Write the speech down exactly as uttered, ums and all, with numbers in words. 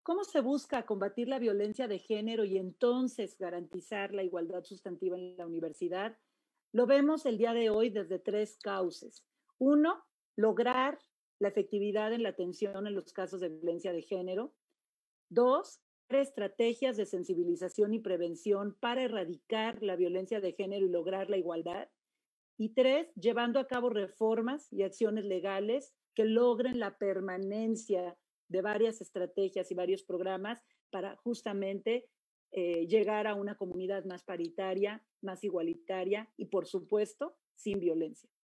¿Cómo se busca combatir la violencia de género y entonces garantizar la igualdad sustantiva en la universidad? Lo vemos el día de hoy desde tres cauces. Uno, lograr la efectividad en la atención en los casos de violencia de género. Dos, estrategias de sensibilización y prevención para erradicar la violencia de género y lograr la igualdad. Y tres, llevando a cabo reformas y acciones legales que logren la permanencia de varias estrategias y varios programas para justamente eh, llegar a una comunidad más paritaria, más igualitaria y, por supuesto, sin violencia.